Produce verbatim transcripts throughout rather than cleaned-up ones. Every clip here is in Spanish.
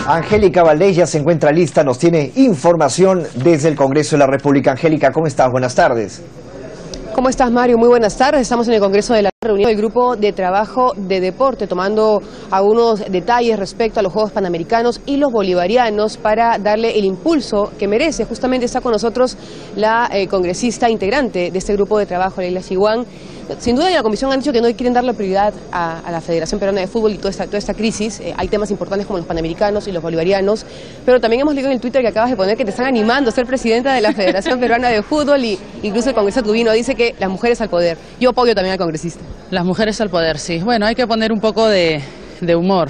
Angélica Valdés ya se encuentra lista, nos tiene información desde el Congreso de la República. Angélica, ¿cómo estás? Buenas tardes. ¿Cómo estás, Mario? Muy buenas tardes. Estamos en el Congreso de la reunión del Grupo de Trabajo de Deporte, tomando algunos detalles respecto a los Juegos Panamericanos y los bolivarianos para darle el impulso que merece. Justamente está con nosotros la eh, congresista integrante de este Grupo de Trabajo, Leila Chihuán. Sin duda en la Comisión han dicho que no quieren darle prioridad a, a la Federación Peruana de Fútbol y toda esta, toda esta crisis. Eh, hay temas importantes como los panamericanos y los bolivarianos, pero también hemos leído en el Twitter que acabas de poner que te están animando a ser presidenta de la Federación Peruana de Fútbol y incluso el Congreso Tubino dice que las mujeres al poder. Yo apoyo también al congresista. Las mujeres al poder, sí. Bueno, hay que poner un poco de, de humor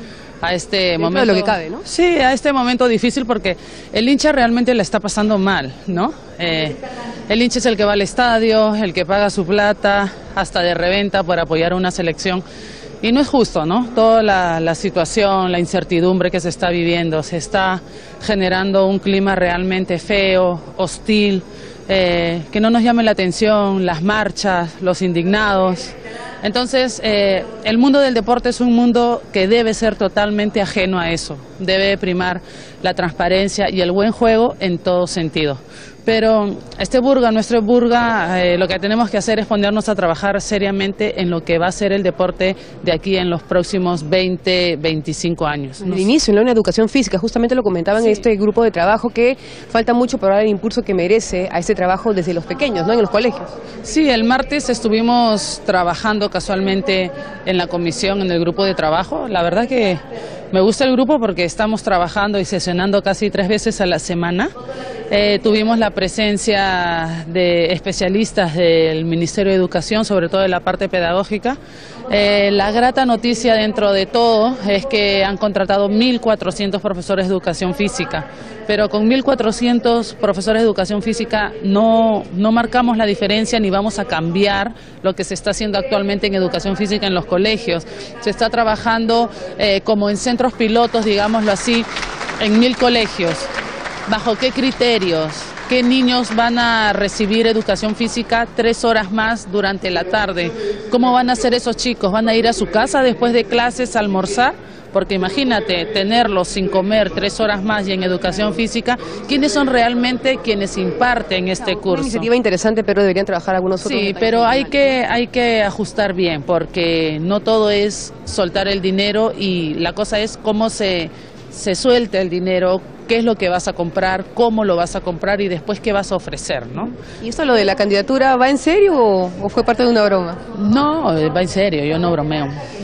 a este Dentro momento. de lo que cabe, ¿no? Sí, a este momento difícil porque el hincha realmente la está pasando mal, ¿no? Eh, el hincha es el que va al estadio, el que paga su plata, hasta de reventa por apoyar a una selección. Y no es justo, ¿no? Toda la, la situación, la incertidumbre que se está viviendo, se está generando un clima realmente feo, hostil, eh, que no nos llame la atención, las marchas, los indignados. Entonces, eh, el mundo del deporte es un mundo que debe ser totalmente ajeno a eso. Debe primar la transparencia y el buen juego en todo sentido. Pero este Burga, nuestro Burga, eh, lo que tenemos que hacer es ponernos a trabajar seriamente en lo que va a ser el deporte de aquí en los próximos veinte, veinticinco años. Al inicio, en la educación física, justamente lo comentaban sí. en este grupo de trabajo, que falta mucho para dar el impulso que merece a este trabajo desde los pequeños, ¿no? En los colegios. Sí, el martes estuvimos trabajando casualmente en la comisión, en el grupo de trabajo. La verdad que me gusta el grupo porque estamos trabajando y sesionando casi tres veces a la semana. Eh, tuvimos la presencia de especialistas del Ministerio de Educación, sobre todo de la parte pedagógica. Eh, la grata noticia dentro de todo es que han contratado mil cuatrocientos profesores de educación física, pero con mil cuatrocientos profesores de educación física no, no marcamos la diferencia ni vamos a cambiar lo que se está haciendo actualmente en educación física en los colegios. Se está trabajando eh, como en centros pilotos, digámoslo así, en mil colegios. ¿Bajo qué criterios? ¿Qué niños van a recibir educación física tres horas más durante la tarde? ¿Cómo van a hacer esos chicos? ¿Van a ir a su casa después de clases a almorzar? Porque imagínate, tenerlos sin comer tres horas más y en educación física, ¿quiénes son realmente quienes imparten este curso? Una iniciativa interesante, pero deberían trabajar algunos otros. Sí, pero hay que, hay que ajustar bien, porque no todo es soltar el dinero y la cosa es cómo se, se suelta el dinero, qué es lo que vas a comprar, cómo lo vas a comprar y después qué vas a ofrecer, ¿no? ¿Y esto lo de la candidatura va en serio o, o fue parte de una broma? No, va en serio, yo no bromeo.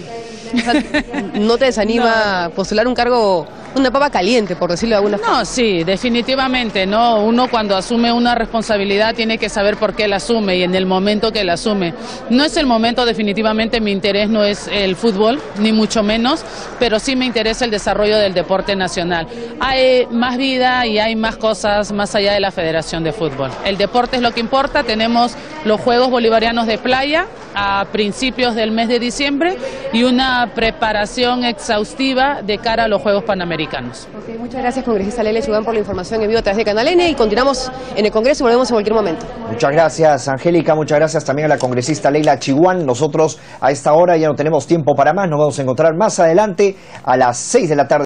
O sea, ¿no te desanima no. postular un cargo, una papa caliente, por decirlo de alguna forma? No, sí, definitivamente, ¿no? Uno cuando asume una responsabilidad tiene que saber por qué la asume y en el momento que la asume. No es el momento, definitivamente, mi interés no es el fútbol, ni mucho menos, pero sí me interesa el desarrollo del deporte nacional. Hay más vida y hay más cosas más allá de la Federación de Fútbol. El deporte es lo que importa, tenemos los Juegos Bolivarianos de Playa a principios del mes de diciembre y una preparación exhaustiva de cara a los Juegos Panamericanos. Okay, muchas gracias, congresista Leila Chihuán, por la información en vivo a través de Canal N y continuamos en el Congreso y volvemos en cualquier momento. Muchas gracias, Angélica, muchas gracias también a la congresista Leila Chihuán. Nosotros a esta hora ya no tenemos tiempo para más, nos vamos a encontrar más adelante a las seis de la tarde.